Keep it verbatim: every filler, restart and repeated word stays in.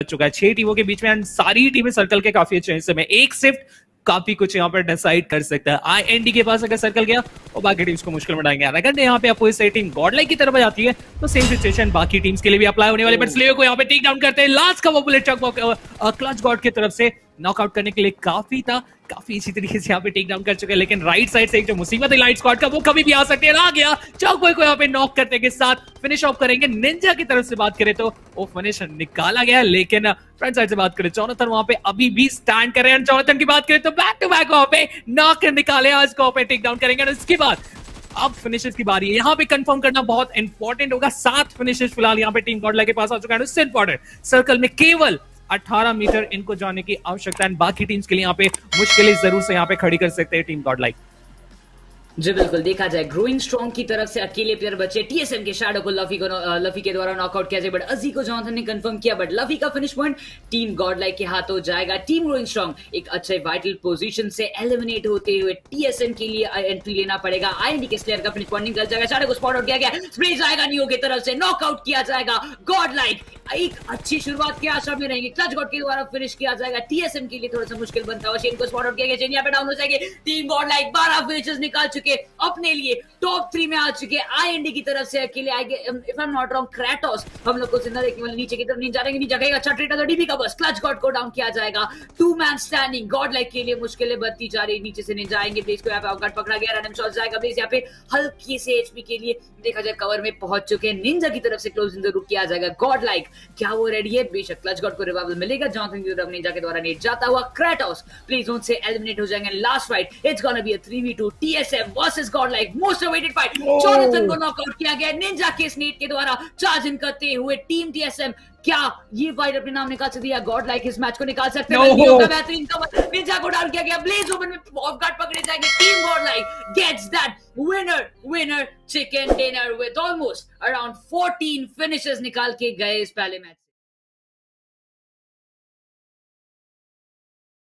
चुका है। छह टीमों के बीच में सारी टीमें सर्कल के काफी अच्छे हिस्से में, एक शिफ्ट काफी कुछ यहाँ पर डिसाइड कर सकता है। आईएनडी के पास अगर सर्कल गया और बाकी टीम्स को मुश्किल में डालेंगे। अगर यहाँ पे आपको इस टीम गॉडलाइक की तरफ जाती है तो सेम सिचुएशन बाकी टीम्स के लिए भी अप्लाई होने वाले। बट स्लेयर को यहाँ पे टेक डाउन करते हैं। लास्ट का वो बुलेट चक क्लच गॉड की तरफ से नॉकआउट करने के लिए काफी था, काफी इसी तरीके से यहाँ पे टेक डाउन कर चुके हैं। लेकिन राइट साइड से एक जो मुसीबत है लाइट स्क्वाड का, वो कभी भी आ सकती है। आ गया चॉक बॉय को यहाँ पे नॉक करने के साथ फिनिश ऑफ करेंगे। निंजा की तरफ से बात करें तो वो फिनिश निकाला गया, लेकिन फ्रंट साइड से बात करें जॉनथन वहां पे अभी भी स्टैंड कर रहे हैं। जॉनथन की बात करें तो बैक टू बैक वहां पे नॉक निकाले, आज को पे टेक डाउन करेंगे। और इसके बाद अब फिनिशेस की बारी है। यहाँ पे कंफर्म करना बहुत इंपॉर्टेंट होगा। सात फिनिशेस फिलहाल यहाँ पे टीम गॉडलाइक के पास आ चुका है। इससे इंपॉर्टेंट सर्कल में केवल अठारह मीटर इनको जाने की आवश्यकता है। बाकी टीम्स के लिए यहाँ पे मुश्किलें जरूर से यहाँ पे खड़ी कर सकते हैं टीम गॉडलाइक। जी बिल्कुल, देखा जाए ग्रोइंग स्ट्रॉन्ग की तरफ से अकेले प्लेयर बचे। टीएसएम के शैडो को लफी को लफी के द्वारा नॉकआउट किया जाए, बट अजी को जॉनथन ने कंफर्म किया। बट लफी का फिनिश पॉइंट टीम गॉडलाइक के हाथों जाएगा। टीम ग्रोइंग स्ट्रॉन्ग एक अच्छे वाइटल पोजीशन से एलिमिनेट होते हुए टीएसएम के लिए एंट्री लेना पड़ेगा। आईएनडी के स्लेयर का फिनिश पॉइंट निकल जाएगा। शैडो को स्पॉट आउट किया गया, स्प्रे जाएगा नियो की तरफ से, नॉकआउट किया जाएगा। गॉडलाइक एक अच्छी शुरुआत की आशा में रहेंगे। क्लच गॉड के द्वारा फिनिश किया जाएगा। टीएसएम के लिए थोड़ा सा मुश्किल बनता है। शेन को स्पॉट आउट किया गया, शेन यहाँ पे डाउन हो जाएंगे। टीम गॉडलाइक बारह फिनिशेस निकाल चुके, अपने लिए टॉप थ्री में आ चुके। आईएनडी की तरफ से अकेले आएंगे। If I am not wrong Kratos हम लोग को जिंदा देखने वाले, नीचे की तरफ नहीं जा रहे, नहीं जाएगा। अच्छा ट्रेड तो डीबी का बस क्लच गॉड को डाउन किया जाएगा। टू मैन स्टैंडिंग गॉडलाइक के लिए मुश्किलें बढ़ती जा रही। नीचे से नहीं जाएंगे। ब्लेज को यहाँ पे आउटगार्ड पकड़ा गया, रैंडम शॉट जाएगा। ब्लेज यहाँ पे हल्की से एचपी के लिए देखा जाए कवर में पहुंच चुके हैं। निंजा की तरफ से क्लोज इन द रूट किया जाएगा। गॉडलाइक क्या वो रेडी है? बेशक क्लच गॉड को रिवाइवल मिलेगा। जॉनथन की तरफ निंजा के द्वारा नेट जाता हुआ क्रेटोस प्ले जोन से एलिमिनेट हो जाएंगे। Last fight it's gonna be a three v two TSM versus GodLike, most awaited fight. Jonathan को नॉकआउट किया गया निंजा के स्नेट के द्वारा चार्ज इन करते हुए। टीम टीएसएम क्या ये फाइट अपने नाम निकाल सकती है? गॉडलाइक इस मैच को निकाल सकते हैं। no. बेहतरीन कवर निंजा को डाउन किया गया। ब्लेज ओपन में ऑफ गार्ड पकड़े जाएंगे। Team GodLike gets that winner winner chicken dinner with almost around fourteen finishes निकाल के गए इस पहले मैच।